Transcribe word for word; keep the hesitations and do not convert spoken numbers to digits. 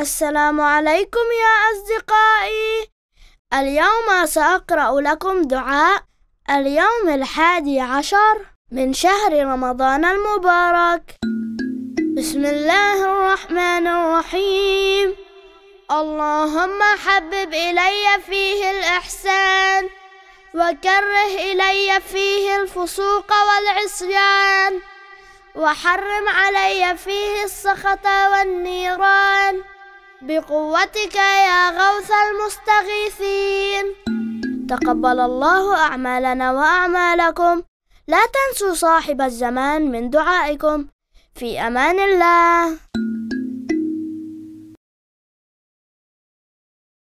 السلام عليكم يا أصدقائي. اليوم سأقرأ لكم دعاء اليوم الحادي عشر من شهر رمضان المبارك. بسم الله الرحمن الرحيم. اللهم حبب إلي فيه الإحسان وكره إلي فيه الفسوق والعصيان وحرم علي فيه السخط والنيران بقوتك يا غوث المستغيثين. تقبل الله أعمالنا وأعمالكم. لا تنسوا صاحب الزمان من دعائكم. في أمان الله.